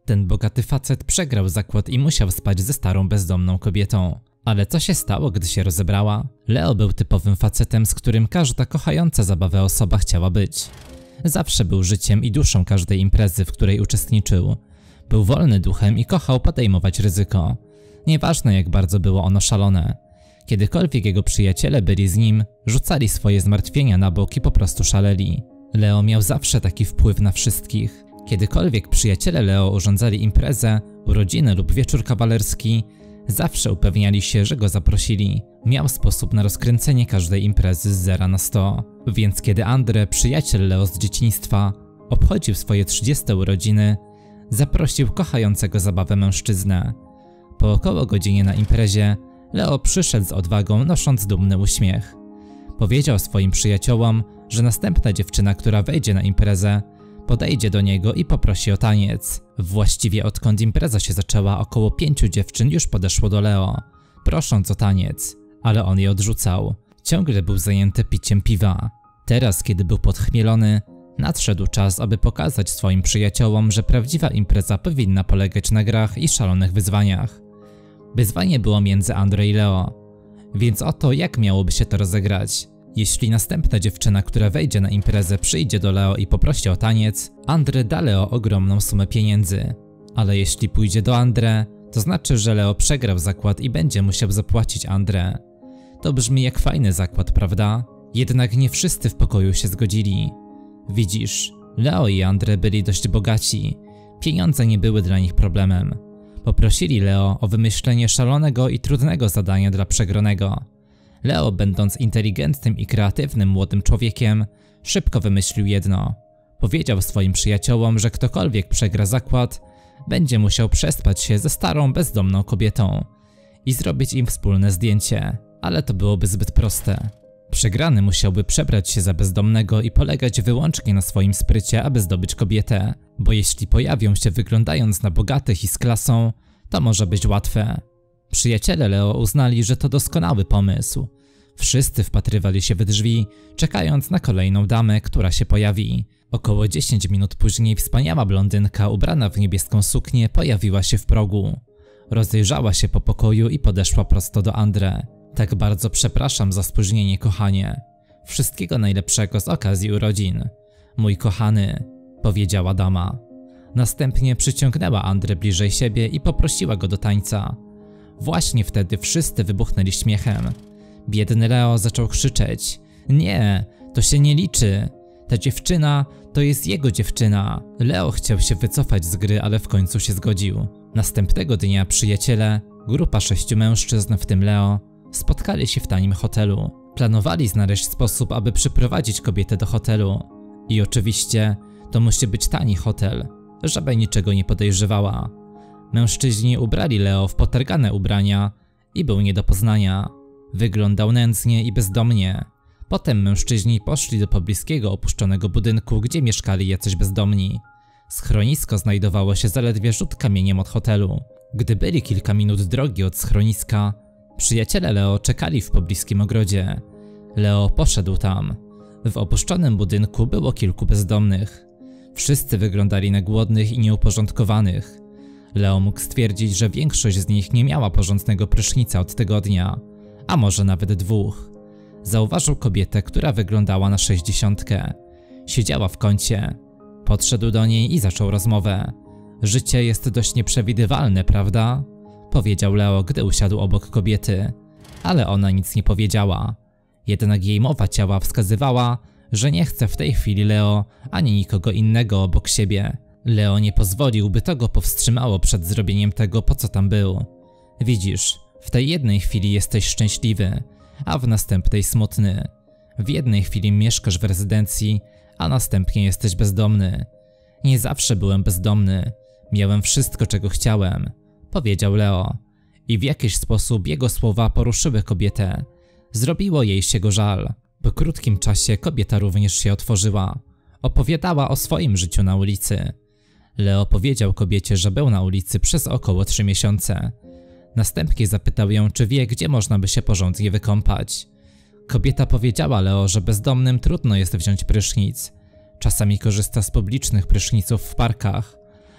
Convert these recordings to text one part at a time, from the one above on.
Ten bogaty facet przegrał zakład i musiał spać ze starą bezdomną kobietą. Ale co się stało, gdy się rozebrała? Leo był typowym facetem, z którym każda kochająca zabawę osoba chciała być. Zawsze był życiem i duszą każdej imprezy, w której uczestniczył. Był wolny duchem i kochał podejmować ryzyko. Nieważne, jak bardzo było ono szalone. Kiedykolwiek jego przyjaciele byli z nim, rzucali swoje zmartwienia na bok i po prostu szaleli. Leo miał zawsze taki wpływ na wszystkich. Kiedykolwiek przyjaciele Leo urządzali imprezę, urodziny lub wieczór kawalerski, zawsze upewniali się, że go zaprosili. Miał sposób na rozkręcenie każdej imprezy z 0 na 100. Więc kiedy Andre, przyjaciel Leo z dzieciństwa, obchodził swoje 30 urodziny, zaprosił kochającego zabawę mężczyznę. Po około godzinie na imprezie Leo przyszedł z odwagą, nosząc dumny uśmiech. Powiedział swoim przyjaciołom, że następna dziewczyna, która wejdzie na imprezę, podejdzie do niego i poprosi o taniec. Właściwie odkąd impreza się zaczęła, około 5 dziewczyn już podeszło do Leo, prosząc o taniec, ale on je odrzucał. Ciągle był zajęty piciem piwa. Teraz, kiedy był podchmielony, nadszedł czas, aby pokazać swoim przyjaciołom, że prawdziwa impreza powinna polegać na grach i szalonych wyzwaniach. Wyzwanie było między Andre i Leo, więc oto jak miałoby się to rozegrać. Jeśli następna dziewczyna, która wejdzie na imprezę, przyjdzie do Leo i poprosi o taniec, Andre da Leo ogromną sumę pieniędzy. Ale jeśli pójdzie do Andre, to znaczy, że Leo przegrał zakład i będzie musiał zapłacić Andre. To brzmi jak fajny zakład, prawda? Jednak nie wszyscy w pokoju się zgodzili. Widzisz, Leo i Andre byli dość bogaci. Pieniądze nie były dla nich problemem. Poprosili Leo o wymyślenie szalonego i trudnego zadania dla przegranego. Leo, będąc inteligentnym i kreatywnym młodym człowiekiem, szybko wymyślił jedno. Powiedział swoim przyjaciołom, że ktokolwiek przegra zakład, będzie musiał przespać się ze starą, bezdomną kobietą i zrobić im wspólne zdjęcie, ale to byłoby zbyt proste. Przegrany musiałby przebrać się za bezdomnego i polegać wyłącznie na swoim sprycie, aby zdobyć kobietę, bo jeśli pojawią się wyglądając na bogatych i z klasą, to może być łatwe. Przyjaciele Leo uznali, że to doskonały pomysł. Wszyscy wpatrywali się w drzwi, czekając na kolejną damę, która się pojawi. Około 10 minut później wspaniała blondynka ubrana w niebieską suknię pojawiła się w progu. Rozejrzała się po pokoju i podeszła prosto do Andre. Tak bardzo przepraszam za spóźnienie, kochanie. Wszystkiego najlepszego z okazji urodzin. Mój kochany, powiedziała dama. Następnie przyciągnęła Andre bliżej siebie i poprosiła go do tańca. Właśnie wtedy wszyscy wybuchnęli śmiechem. Biedny Leo zaczął krzyczeć: nie, to się nie liczy. Ta dziewczyna to jest jego dziewczyna. Leo chciał się wycofać z gry, ale w końcu się zgodził. Następnego dnia przyjaciele, grupa 6 mężczyzn, w tym Leo, spotkali się w tanim hotelu. Planowali znaleźć sposób, aby przyprowadzić kobietę do hotelu. I oczywiście to musi być tani hotel, żeby niczego nie podejrzewała. Mężczyźni ubrali Leo w potargane ubrania i był nie do poznania. Wyglądał nędznie i bezdomnie. Potem mężczyźni poszli do pobliskiego opuszczonego budynku, gdzie mieszkali jacyś bezdomni. Schronisko znajdowało się zaledwie rzut kamieniem od hotelu. Gdy byli kilka minut drogi od schroniska, przyjaciele Leo czekali w pobliskim ogrodzie. Leo poszedł tam. W opuszczonym budynku było kilku bezdomnych. Wszyscy wyglądali na głodnych i nieuporządkowanych. Leo mógł stwierdzić, że większość z nich nie miała porządnego prysznica od tygodnia, a może nawet 2. Zauważył kobietę, która wyglądała na 60. Siedziała w kącie. Podszedł do niej i zaczął rozmowę. Życie jest dość nieprzewidywalne, prawda? Powiedział Leo, gdy usiadł obok kobiety. Ale ona nic nie powiedziała. Jednak jej mowa ciała wskazywała, że nie chce w tej chwili Leo ani nikogo innego obok siebie. Leo nie pozwolił, by to go powstrzymało przed zrobieniem tego, po co tam był. Widzisz, w tej jednej chwili jesteś szczęśliwy, a w następnej smutny. W jednej chwili mieszkasz w rezydencji, a następnie jesteś bezdomny. Nie zawsze byłem bezdomny. Miałem wszystko, czego chciałem, powiedział Leo. I w jakiś sposób jego słowa poruszyły kobietę. Zrobiło jej się go żal. Po krótkim czasie kobieta również się otworzyła. Opowiadała o swoim życiu na ulicy. Leo powiedział kobiecie, że był na ulicy przez około 3 miesiące. Następnie zapytał ją, czy wie, gdzie można by się porządnie wykąpać. Kobieta powiedziała Leo, że bezdomnym trudno jest wziąć prysznic. Czasami korzysta z publicznych pryszniców w parkach,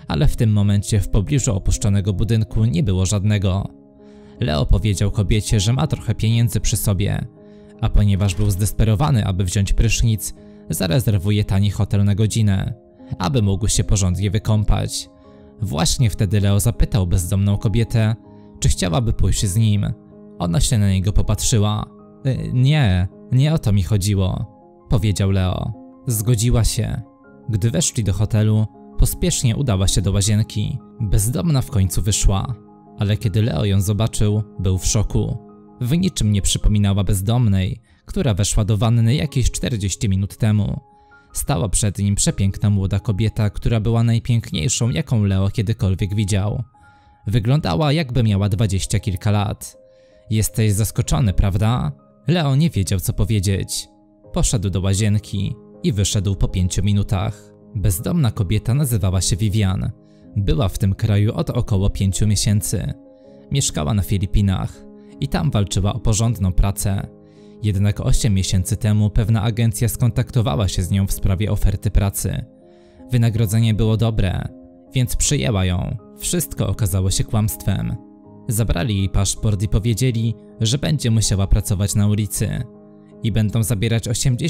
ale w tym momencie w pobliżu opuszczonego budynku nie było żadnego. Leo powiedział kobiecie, że ma trochę pieniędzy przy sobie, a ponieważ był zdesperowany, aby wziąć prysznic, zarezerwuje tani hotel na godzinę, aby mógł się porządnie wykąpać. Właśnie wtedy Leo zapytał bezdomną kobietę, czy chciałaby pójść z nim. Ona się na niego popatrzyła. Nie o to mi chodziło, powiedział Leo. Zgodziła się. Gdy weszli do hotelu, pospiesznie udała się do łazienki. Bezdomna w końcu wyszła, ale kiedy Leo ją zobaczył, był w szoku. W niczym nie przypominała bezdomnej, która weszła do wanny jakieś 40 minut temu. Stała przed nim przepiękna młoda kobieta, która była najpiękniejszą, jaką Leo kiedykolwiek widział. Wyglądała, jakby miała 20 kilka lat. Jesteś zaskoczony, prawda? Leo nie wiedział, co powiedzieć. Poszedł do łazienki i wyszedł po 5 minutach. Bezdomna kobieta nazywała się Vivian. Była w tym kraju od około 5 miesięcy. Mieszkała na Filipinach i tam walczyła o porządną pracę. Jednak 8 miesięcy temu pewna agencja skontaktowała się z nią w sprawie oferty pracy. Wynagrodzenie było dobre, więc przyjęła ją. Wszystko okazało się kłamstwem. Zabrali jej paszport i powiedzieli, że będzie musiała pracować na ulicy i będą zabierać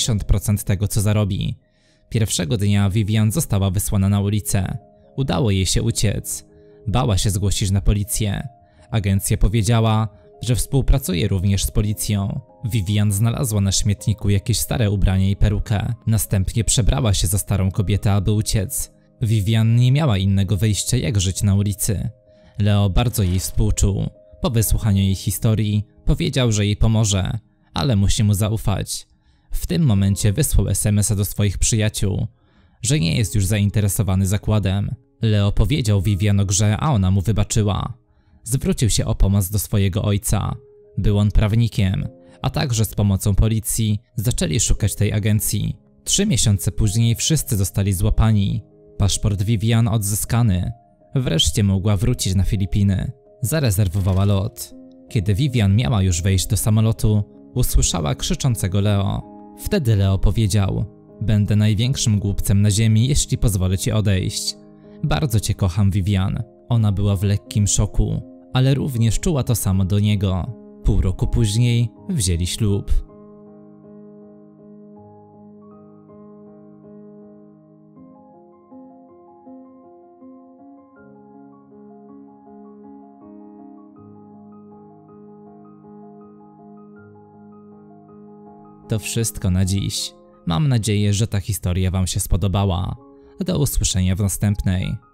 80% tego, co zarobi. Pierwszego dnia Vivian została wysłana na ulicę. Udało jej się uciec. Bała się zgłosić na policję. Agencja powiedziała, że współpracuje również z policją. Vivian znalazła na śmietniku jakieś stare ubranie i perukę. Następnie przebrała się za starą kobietę, aby uciec. Vivian nie miała innego wyjścia, jak żyć na ulicy. Leo bardzo jej współczuł. Po wysłuchaniu jej historii powiedział, że jej pomoże, ale musi mu zaufać. W tym momencie wysłał SMS-a do swoich przyjaciół, że nie jest już zainteresowany zakładem. Leo powiedział Vivian o grze, a ona mu wybaczyła. Zwrócił się o pomoc do swojego ojca. Był on prawnikiem, a także z pomocą policji zaczęli szukać tej agencji. 3 miesiące później wszyscy zostali złapani. Paszport Vivian odzyskany. Wreszcie mogła wrócić na Filipiny. Zarezerwowała lot. Kiedy Vivian miała już wejść do samolotu, usłyszała krzyczącego Leo. Wtedy Leo powiedział: będę największym głupcem na ziemi, jeśli pozwolę ci odejść. Bardzo cię kocham, Vivian. Ona była w lekkim szoku, ale również czuła to samo do niego. Pół roku później wzięli ślub. To wszystko na dziś. Mam nadzieję, że ta historia wam się spodobała. Do usłyszenia w następnej.